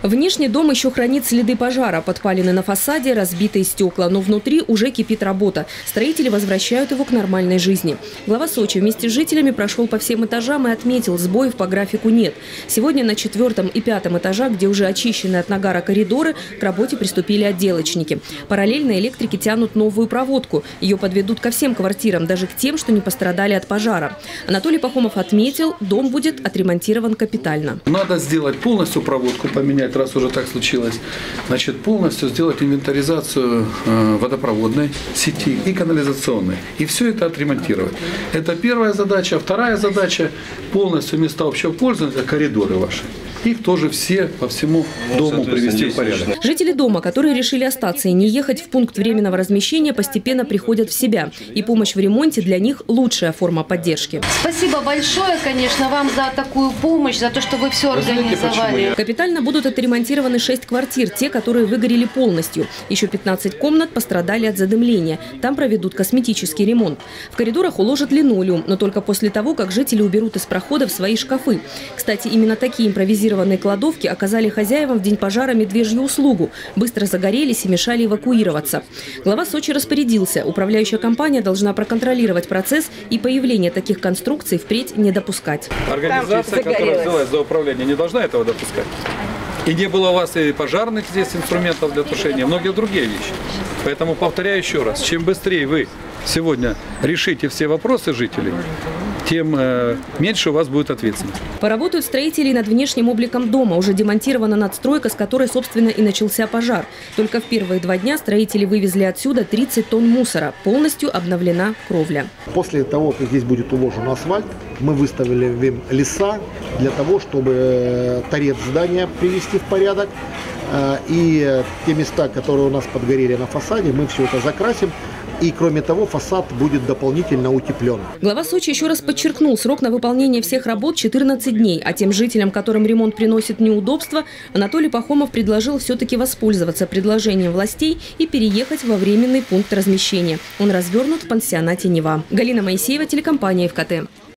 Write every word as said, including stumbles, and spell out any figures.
Внешний дом еще хранит следы пожара. Подпалины на фасаде, разбитые стекла. Но внутри уже кипит работа. Строители возвращают его к нормальной жизни. Глава Сочи вместе с жителями прошел по всем этажам и отметил, сбоев по графику нет. Сегодня на четвертом и пятом этажах, где уже очищены от нагара коридоры, к работе приступили отделочники. Параллельно электрики тянут новую проводку. Ее подведут ко всем квартирам, даже к тем, что не пострадали от пожара. Анатолий Пахомов отметил, дом будет отремонтирован капитально. Надо сделать полностью проводку, поменять, раз уже так случилось. Значит, полностью сделать инвентаризацию э, водопроводной сети и канализационной. И все это отремонтировать. Это первая задача. Вторая задача – полностью места общего пользования, коридоры ваши. Их тоже все по всему дому привести в порядок. Жители дома, которые решили остаться и не ехать в пункт временного размещения, постепенно приходят в себя. И помощь в ремонте для них – лучшая форма поддержки. Спасибо большое, конечно, вам за такую помощь, за то, что вы все организовали. Капитально будут отремонтированы шесть квартир, те, которые выгорели полностью. Еще пятнадцать комнат пострадали от задымления. Там проведут косметический ремонт. В коридорах уложат линолеум, но только после того, как жители уберут из проходов свои шкафы. Кстати, именно такие импровизированные кладовки оказали хозяевам в день пожара медвежью услугу. Быстро загорелись и мешали эвакуироваться. Глава Сочи распорядился. Управляющая компания должна проконтролировать процесс и появление таких конструкций впредь не допускать. Организация, которая взялась за управление, не должна этого допускать. И не было у вас и пожарных здесь инструментов для тушения, многие другие вещи. Поэтому повторяю еще раз, чем быстрее вы сегодня решите все вопросы жителей, тем э, меньше у вас будет ответственность. Поработают строители над внешним обликом дома. Уже демонтирована надстройка, с которой, собственно, и начался пожар. Только в первые два дня строители вывезли отсюда тридцать тонн мусора. Полностью обновлена кровля. После того, как здесь будет уложен асфальт, мы выставили леса для того, чтобы торец здания привести в порядок. И те места, которые у нас подгорели на фасаде, мы все это закрасим. И, кроме того, фасад будет дополнительно утеплен. Глава Сочи еще раз подчеркнул, срок на выполнение всех работ четырнадцать дней. А тем жителям, которым ремонт приносит неудобства, Анатолий Пахомов предложил все-таки воспользоваться предложением властей и переехать во временный пункт размещения. Он развернут в пансионате «Нева». Галина Моисеева, телекомпания ФКТ.